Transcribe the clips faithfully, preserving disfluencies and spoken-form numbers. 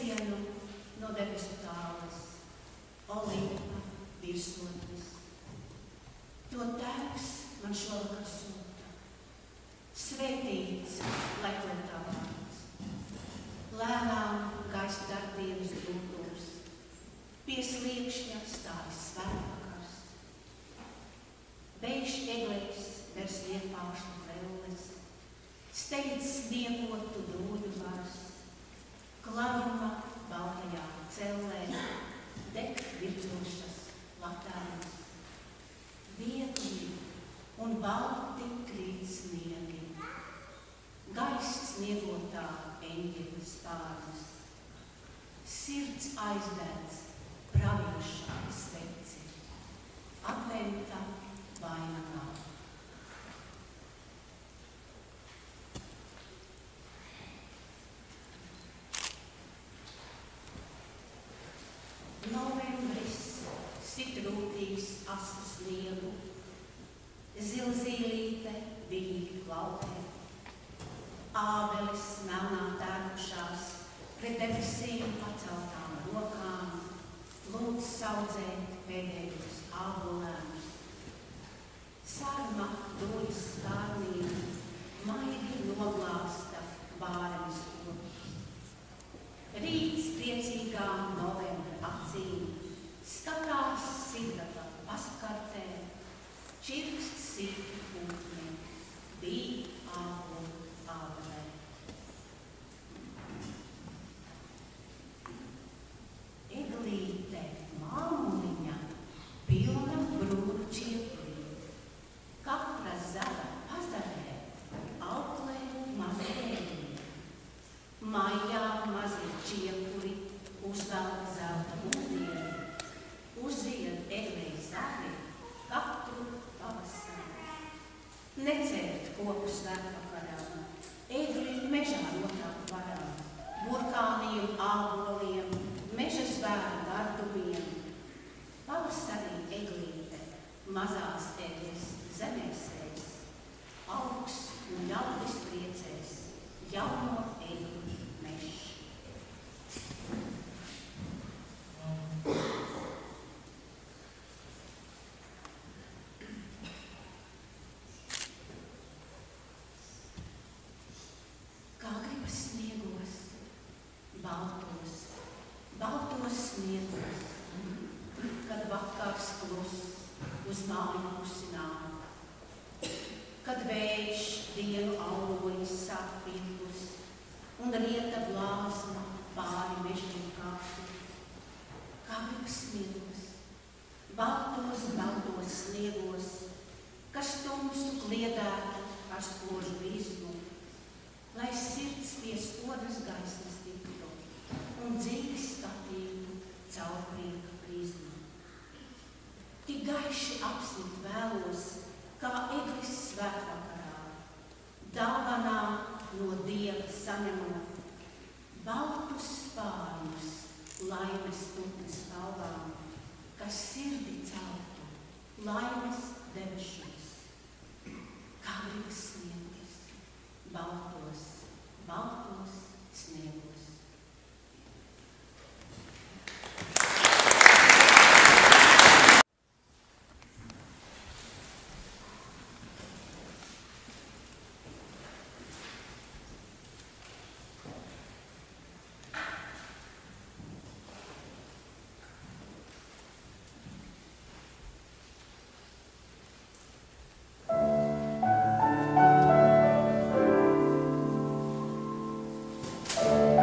sveicienu no debesu tāles, Olimpa virsotnes. To Tēvs man šovakar sūta. Svētīts, lai to tā vārds. Lēnām gaisa darbdienas grūtums, pie sliekšņa stājas svētvakars. Beiž eglēs vers liepāšu krelles, steidz sniegotu dūļu vars, klaruma baltajā cellē, deg virzošas latēnas. Viegli un balti krīt sniegi, gaiss sniegotā eņģeļa spārnas, sirds aizdedz pravieša sveci, adventa vainagā. Novembris sit rūtīs asu sniegu, zilzīlīte viļņi klaupē, ābeles melnā tērpušās pret debesīm paceltām rokām, lūdz saudzēt pēdējos ābolēnus. Sarma dūļas skārnība maigi noglāsta bārenes urus. Rīts priecīgām novembra acīm skatās sidrata paskartē, čirkst sīki pūtņi, bija ābolu ābelē. Eglīte māmuliņa pilna brūnu čiepurī, katra zara pazarē, auklē mazēļi. Maijā mazie čiepuri uzvelk zelta mūdieni, uzzied eglei zari katru pavasari. Necērt koku svētvakarā, egli mežā notāk varā, burkāniem, āboliem, meža zvēru gardumiem. Pavasarī eglīte mazās egles zemēsēs, augs un ļaudis priecēs, jauno egli mežs. Kā gribas sniegos, baltos, baltos sniegos, kad vakars klus uz māju pusinām, kad vējš dienu aulojas sāk pirkus un rieta blāzma pāri mežiem kāptu. Kā gribas sniegos, baltos, baltos sniegos, kas tumsu kliedētu ar spožu vizmu, lai sirds pie spodras gaismas tiktu un dzīvi skatītu caur prieka prizmu. Tik gaiši apsnit vēlos, kā eglis svētvakarā, dāvanā no Dieva saņemot, baltus spārnus laimes tutnes spalvām, kas sirdi celtu laimes debešos. Kā gribas sniegos, baltos, baltos sniegos. Thank you.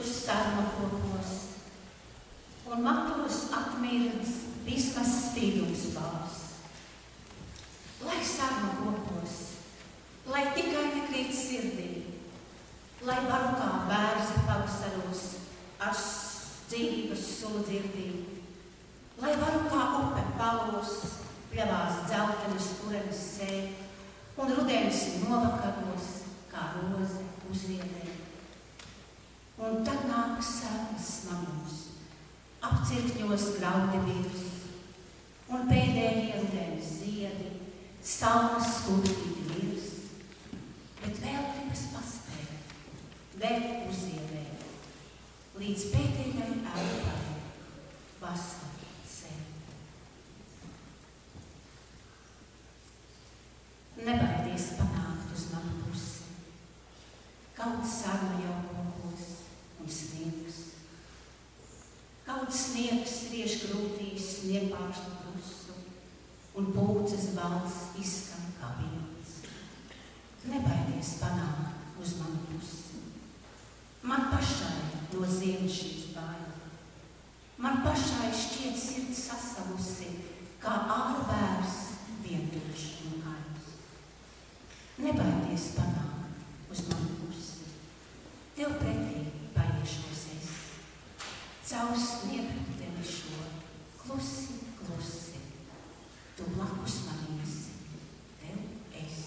sarma kokos, un matos atmirdz vismas spīdums vārs. Lai sarma kokos, lai tikai nekrīt sirdī, lai varu kā bērzi pavasaros ar dzīves sulu dzirdīt, lai varu kā upe palos, pļavās dzeltenas purenes sēt, un rudens novakaros kā roze uzriedē. Un tad nākas sarmas smagums, apcirkņos graudi virs, un pēdējie rudens ziedi, salmas skurtīgi virs, bet vēl gribas paspēt, vēl uziedēt, līdz pēdējai elpai vasara sēt. Nebaidies panākt uz manu pusi, kaut sarma jau kokos un sniegs. Kaut sniegs riež grūtīs sniegpāršļu krustu, un pūces balss izskan kā vilnis. Nebaidies panākt uz manu pusi. Man pašai no ziemas šīs baila. Man pašai šķiet sirds sasalusi, kā ārvērs vientuļš un kails. Nebaidies panākt uz manu pusi. Tev pretī paiešos es. Caur sniegu tevi šo, klusi, klusi. Tu blakus man esi, tev es.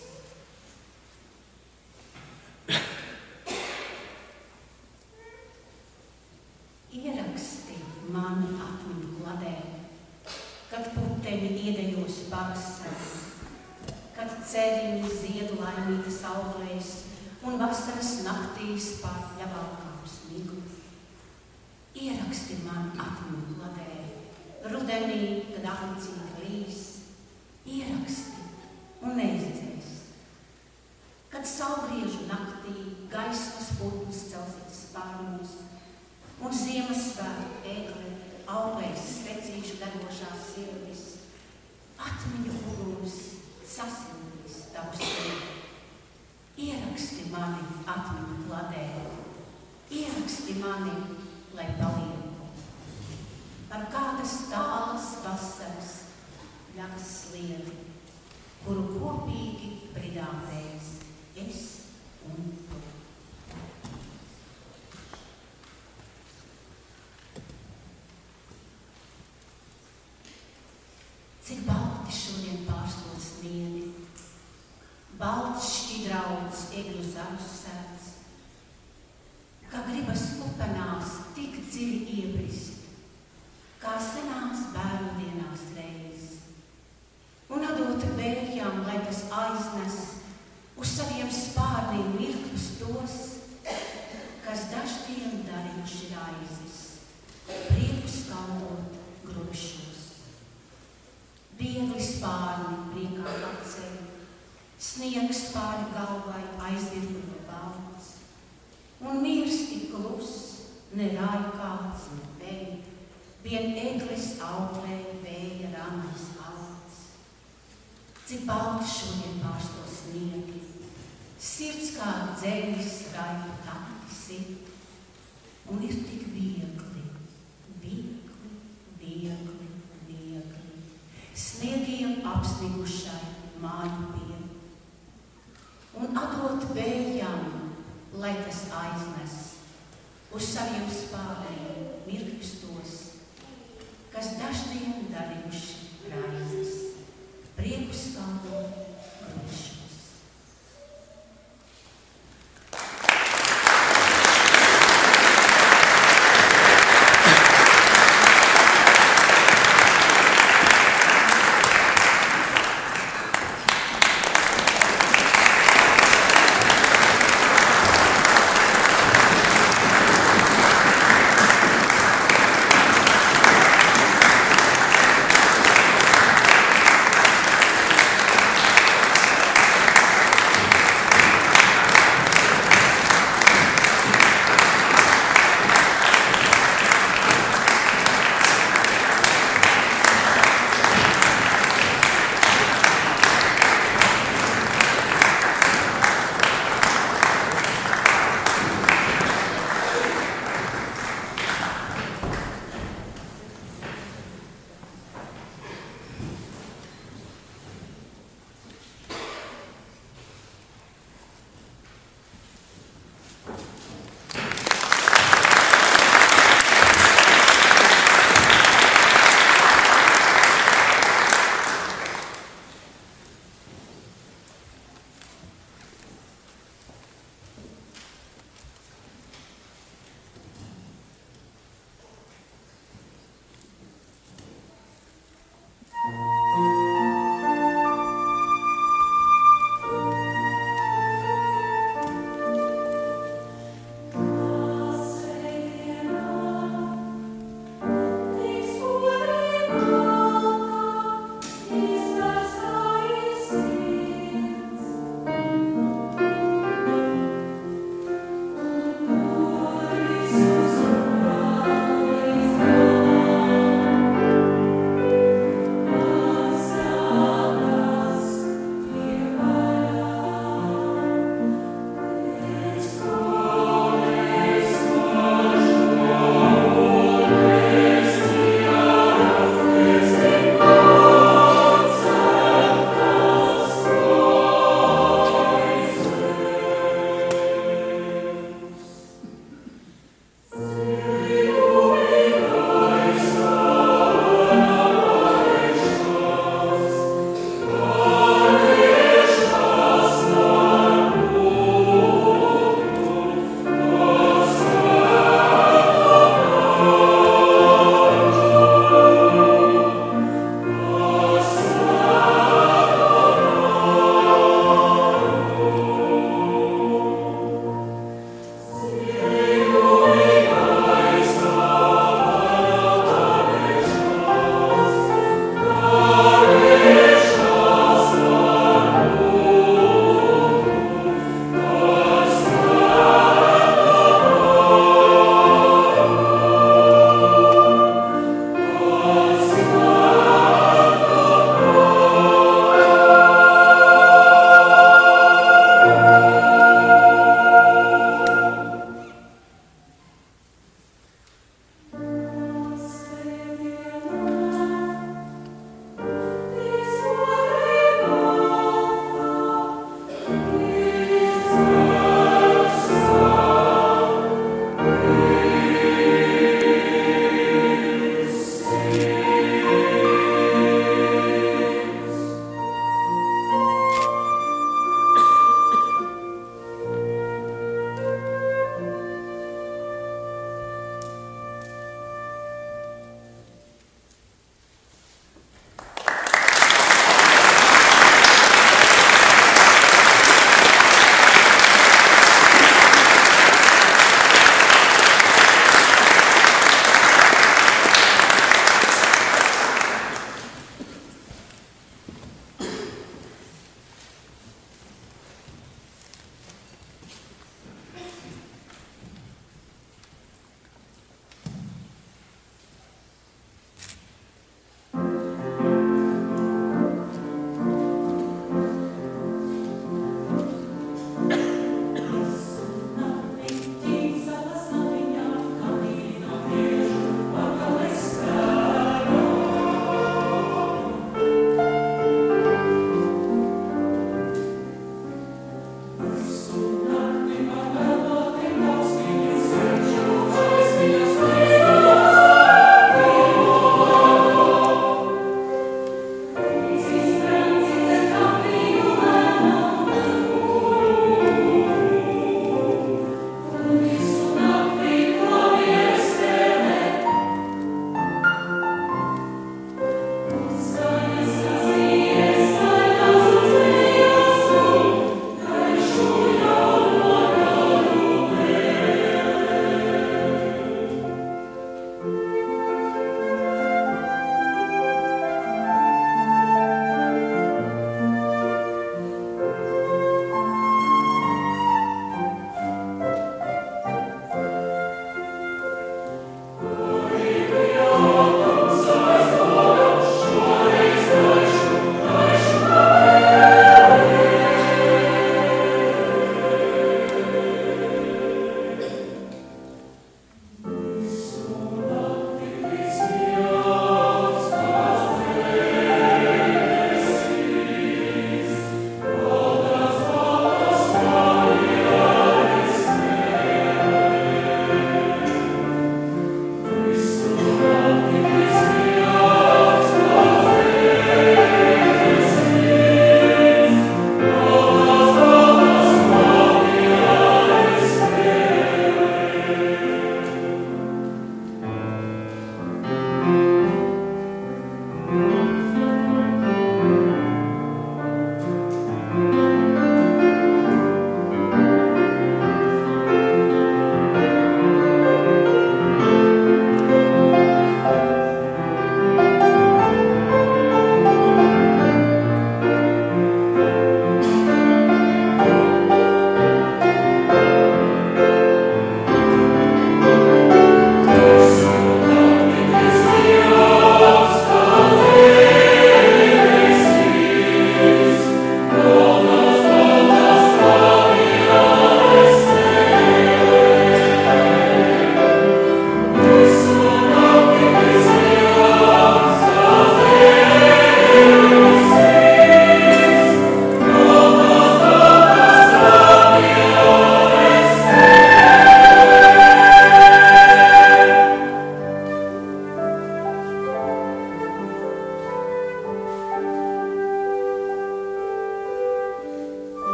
Ieraksti mani atmiņu kladē, kad puteņi iedejos pavasaras, kad ceriņi ziedu laimītas auglēs un vasaras naktīs pārļa valkām snigu. Ieraksti man atmiņu kladē, rudenī, kad ahlicīgi līs. Ieraksti un neizdzēs, kad saulgriežu naktī gaismas putns celsiet spārnos un Ziemassvētku ēgle auglēs stecīšu degošās sirdis. Atmiņu uguns sasildīs tavu sirdi. Ieraksti mani atmiņu kladē, ieraksti mani, lai palieku. Par kādas tālas vasaras ļakas sliedi, kuru kopīgi pridāpēs es un tu. Cik balti šodien pārslot sniegi, balts šķidrauds egļu zaļus sēdz, kā gribas upenās tik dziļi iebrist, kā senās bērnu dienās reiz, un atdot vējām, lai tas aiznes uz saviem spārniem mirklus tos, kas daždien darījuši raizes, prieku skaldot grubšos. Viegli spārni priekā atceļ, sniegs pāri galvai aizvirbuļo balts, un miers tik klus, ne rāja kāds, ne vēj, vien eglis auglē vēja ramais alts. Cik balti šodien pārsto sniegi, sirds kā dzeļas raipu takti sit, un ir tik viegli, viegli, viegli, viegli, sniegiem apsnigušai māju pie, un atdot vējām, lai tas aiznes uz saviem spārniem mirkļus tos, kas daždien darījuši raizes, prieku skaldot grūšos.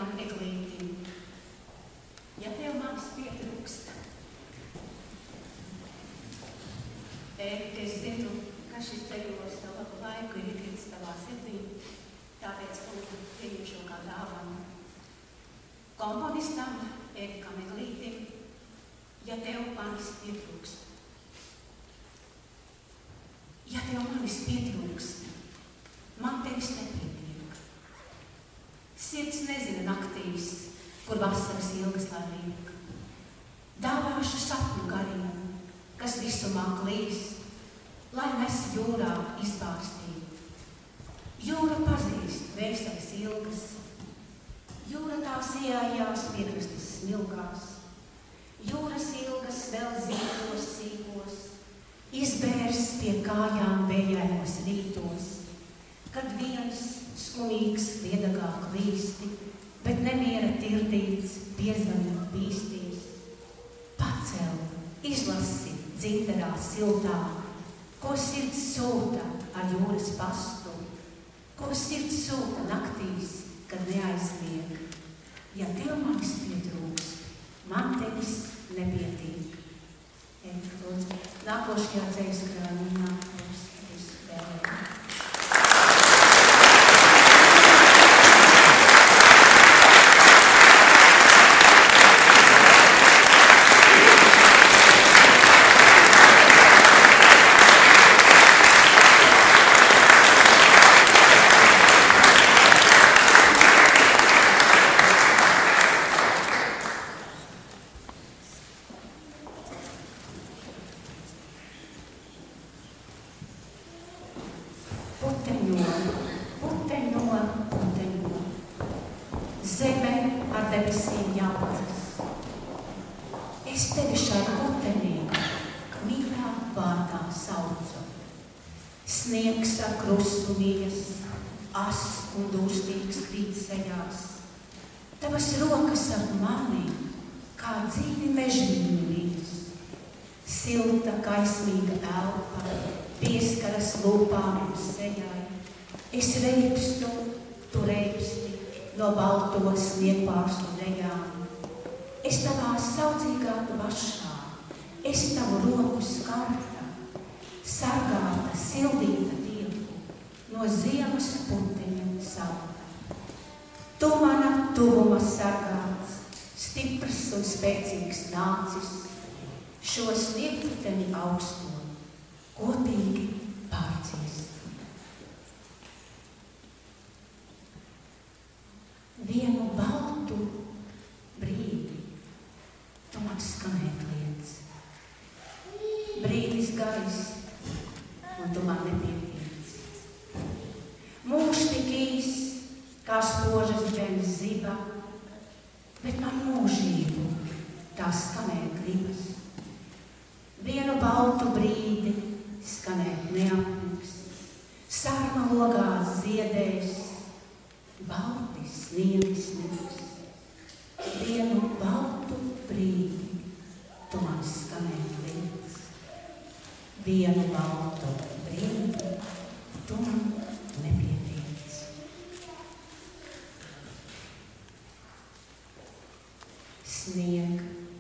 vienam eglītim. Ja tev manis pietrūkst, Ēvita, es zinu, ka šis ceļos tev labu laiku ir iekrits tavā sirdī, tāpēc lūdzu pieņem šo kā dāvanu. Komponistam, Ēvikam eglītim, ja tev manis pietrūkst. Ja tev manis pietrūkst, man tevis nepietiek. Sirds nezina naktīs, kur vasaras ilgas lai liek. Dāvāšu sapņu gariem, kas visumā klīst, lai nes jūrā izbārstīt. Jūra pazīst vēseles ilgas, jūra tās iejās piekrastes smilgās, jūras ilgas vēl zīmos sīkos, izbērs pie kājām vējainos rītos, kad viens skumīgs liedagā klīsti, bet nemiera tirdīts piezvanīt bīstīs. Pacel, izlasi dzinterā siltā, ko sirds sūta ar jūras pastu, ko sirds sūta naktīs, kad neaizliek. Ja tev manis pietrūkst, man tevis nepietiek. Lūdzu, nākošajā dzējas krāniņā būs visu vēlējumu. Tavas rokas ap mani, kā dzīvi mežģīni līdz. Silta, kaismīga elpa, pieskaras lūpām un sejai. Es reipstu, tu reipsti, no balto sniegpārstu lejām. Es tavā saucīgā dvašā, es tavu roku skarta, sargāta, sildīta dievu, no ziemas puteņa salta. Tu mana tuvuma sargāts, stiprs un spēcīgs nācis, šo sniegputeni augsto, kopīgi pārciest. Vienu baltu brīdi tu man skanēt liec. Brīdis gais, un tu man nepietiec. Mūžs tik īs, kā spožas dzenes ziba, bet man mūžību tā skanēt gribas. Vienu baltu brīdi skanēt neapniks, sarma logā ziedēs, balti sniegi sniegs. Vienu baltu brīdi tu man skanēt liec. Vienu baltu brīdi tu man nepietiec. Snieg,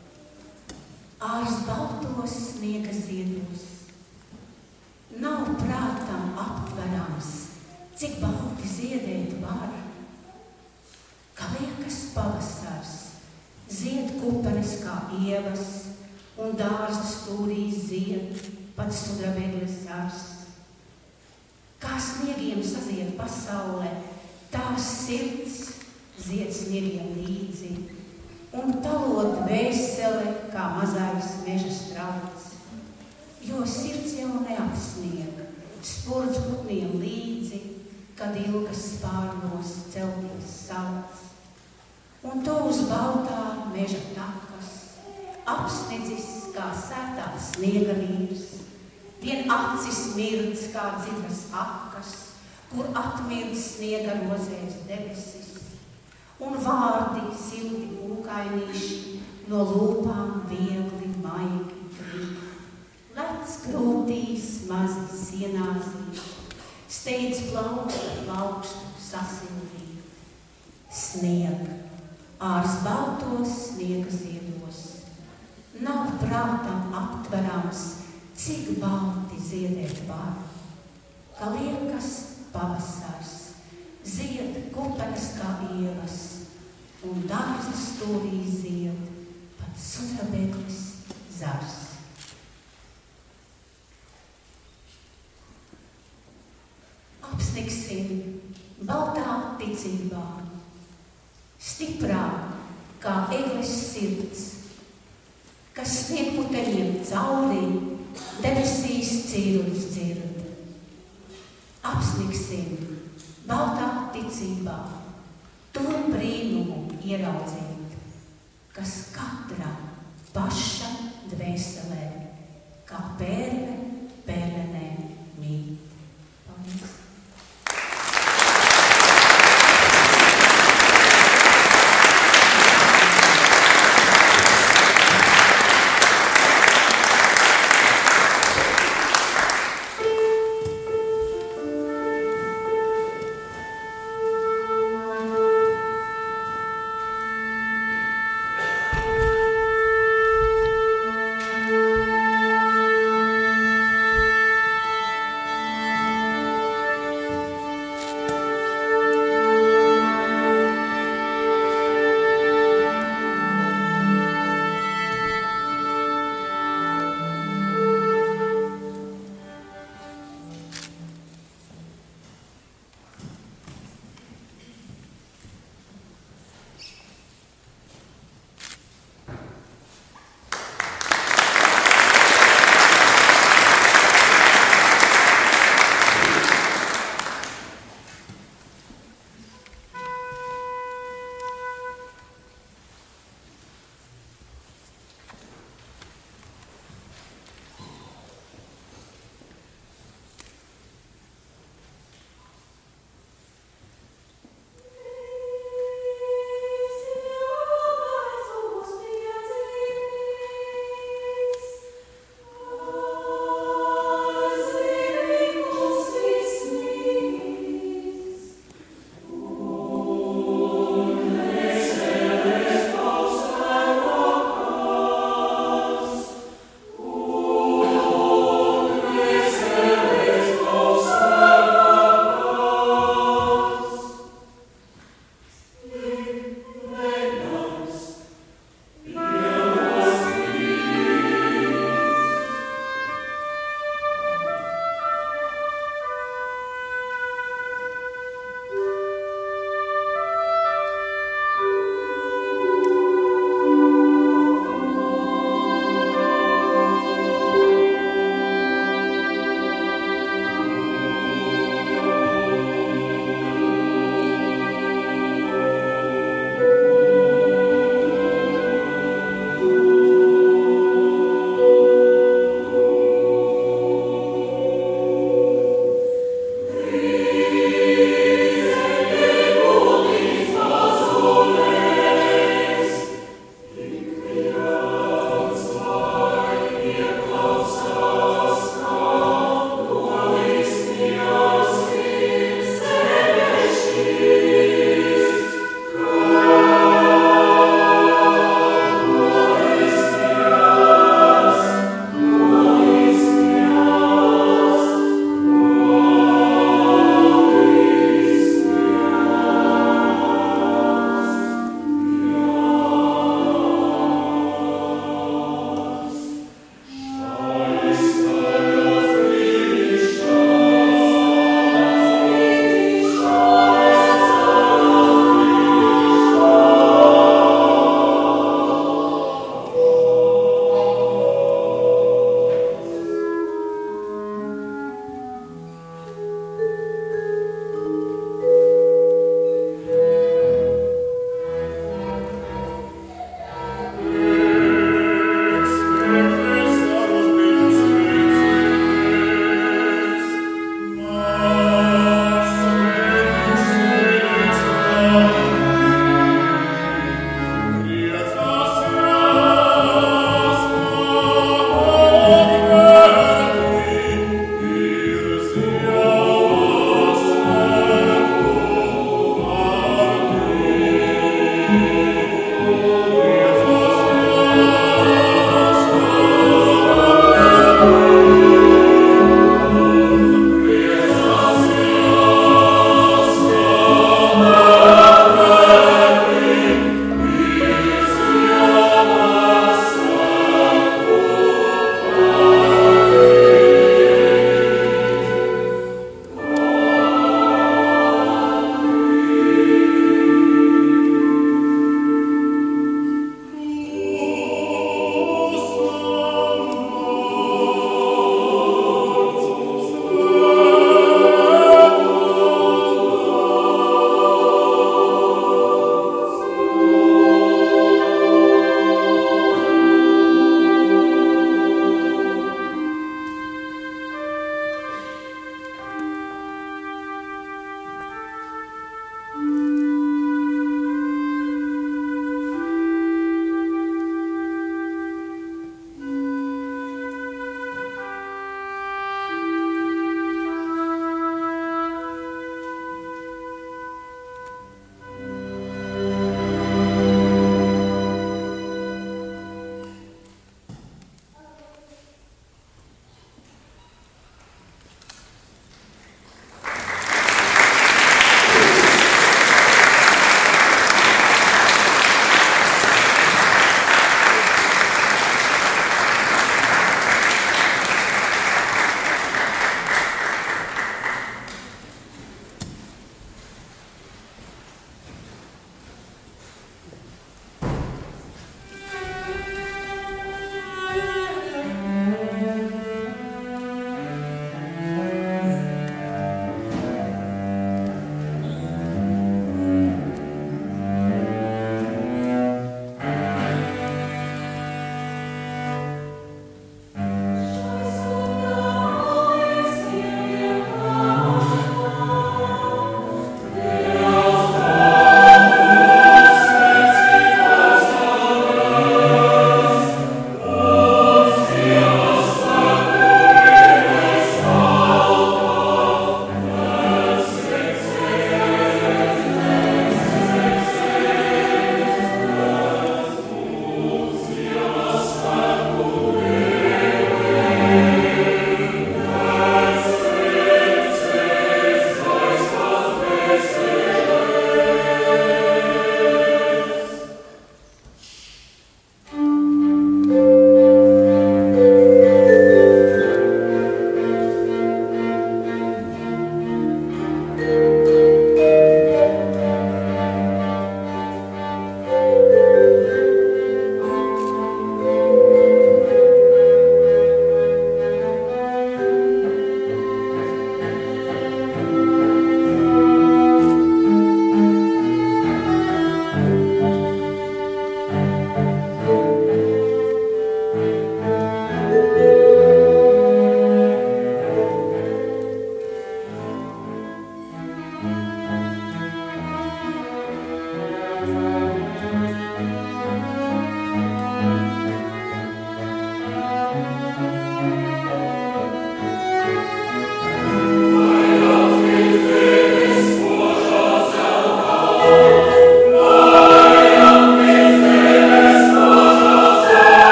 ārs baltos sniega ziedos, nav prātam aptverams, cik balti ziedēt var. Kā liekas pavasars, zied kupenes kā ievas, un dārza stūrī zied pats sudrabegles zars. Kā sniegiem sazied pasaule, tās sirds zied sniegiem līdzi, un talot vēsele kā mazais meža strauts, jo sirds jau neapsnieg, spurds putniem līdzi, kad ilgas spārnos celties sauc. Un to uz baltā meža takas, apsniedzis kā sētā sniega vīrs, vien acis mirdz kā dzidras akas, kur atmirdz sniega rozēs debesis. Un vārdi silti pūkainīši no lūpām viegli maigi krīt. Lec krūtīs mazi sienāzīši, steidz plaukstu plaukstu sasildīt. Snieg, ārs baltos sniega ziedos. Nav prātam aptverams, cik balti ziedēt var, ka liekas pavasars, zied kupenes kā ievas, un dārza stūrī zied pat sudrabeklis zars. Apsniksim baltā ticībā, stiprā kā egles sirds, kas sniegputeļiem caurī debesīs cīruļus dzird. Apsniksim baltā ticībā, to brīnumu ieraudzīt, kas katra paša dvēselē, kā pērle pērlenē mīt. Paldies! Thank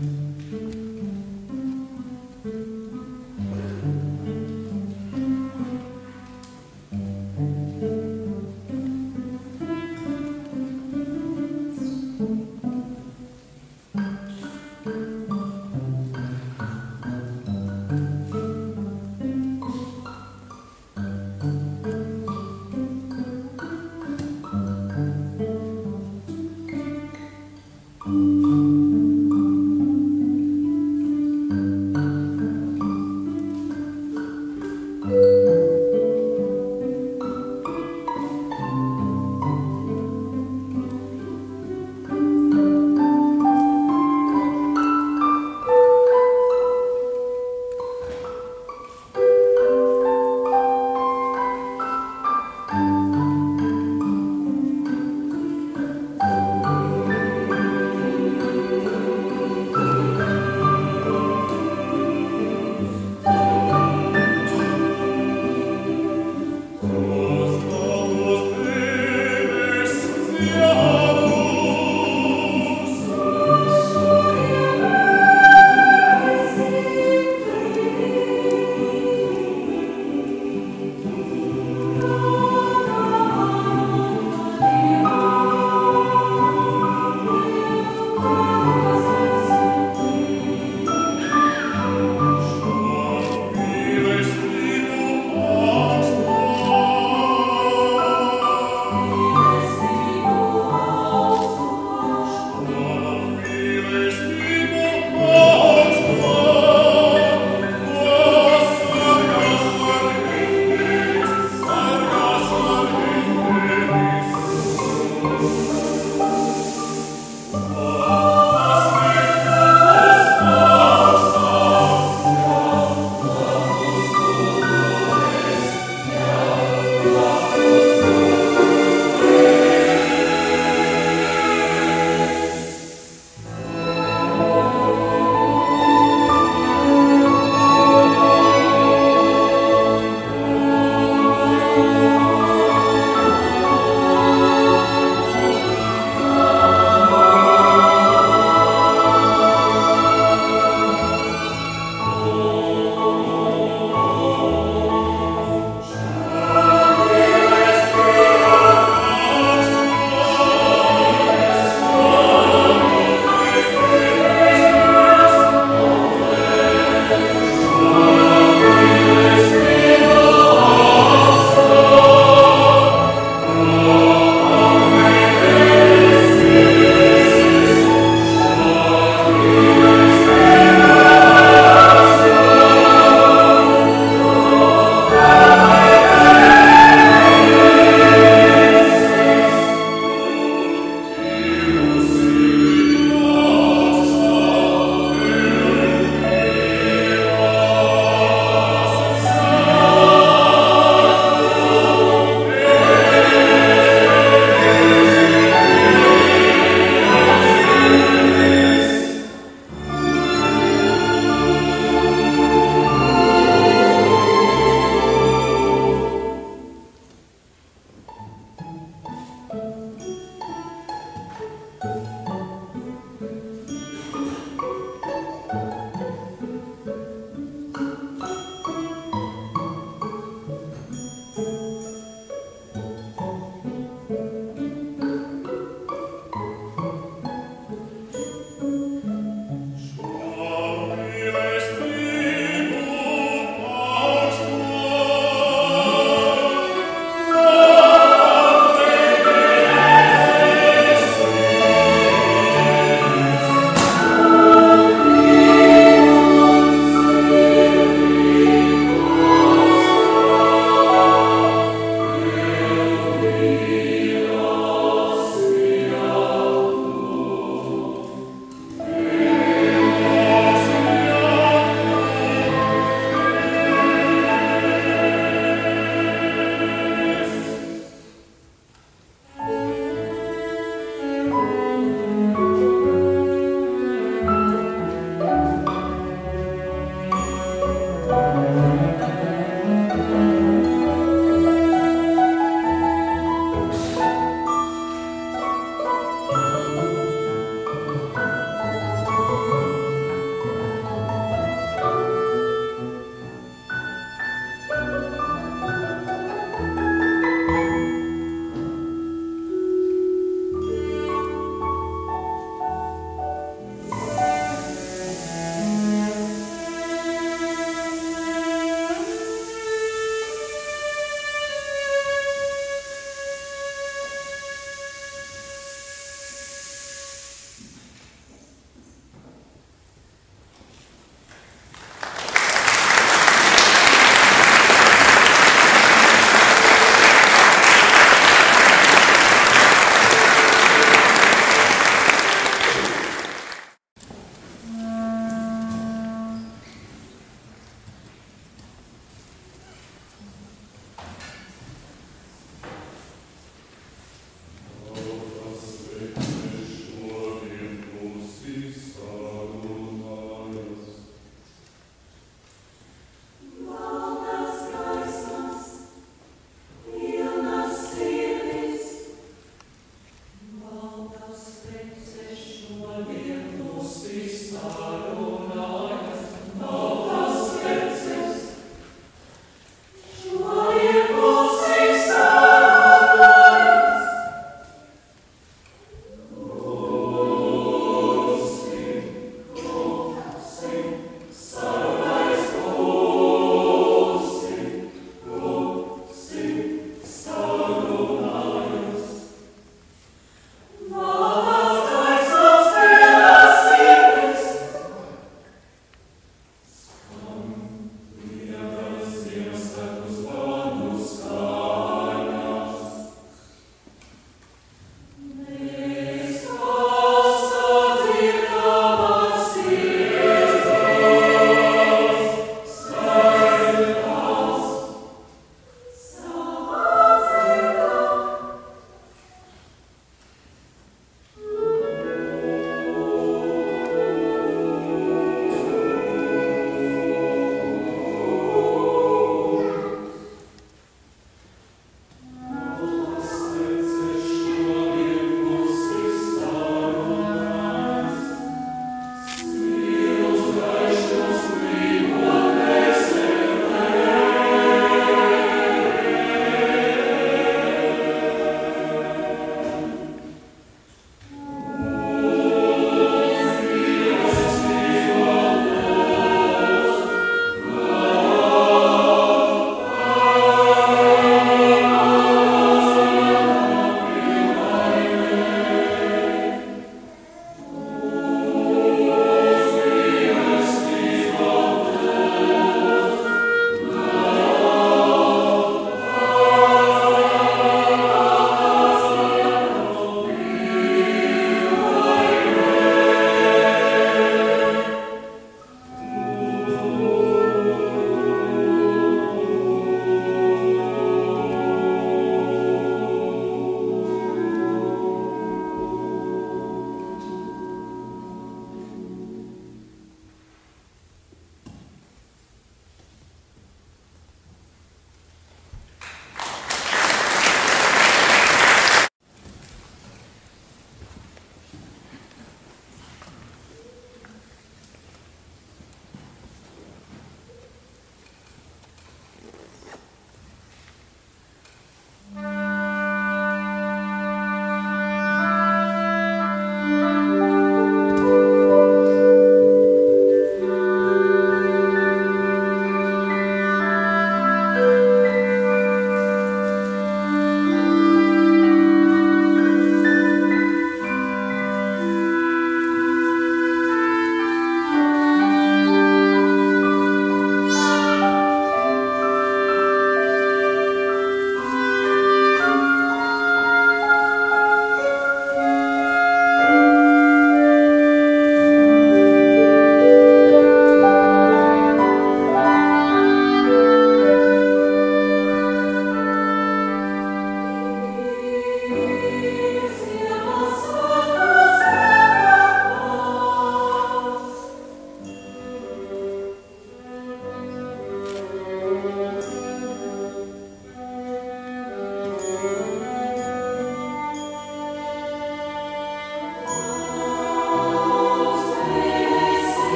Thank you.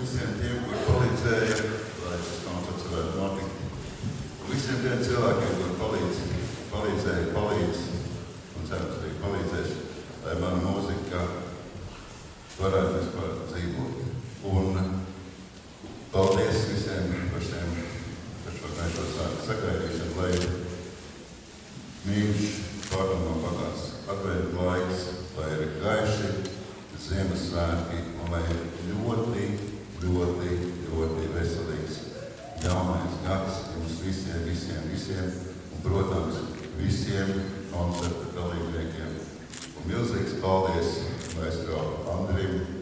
visiem tiem, kur palīdzēja, lai šis koncerts varētu notikt. Visiem tiem cilvēkiem, kur palīdz, palīdzēja, palīdz, un cerams arī palīdzēs, lai mana mūzika varētu vispār dzīvot. Un paldies visiem par šiem, par šo mēs sagaidīšanu, lai mīļš pārdomā pagās adventu laiks, lai ir gaiši Ziemassvētki un lai ir ļoti, ļoti, ļoti veselīgs jaunais gads jums visiem, visiem, visiem un, protams, visiem koncerta dalībniekiem. Un milzīgs paldies maestro Andrim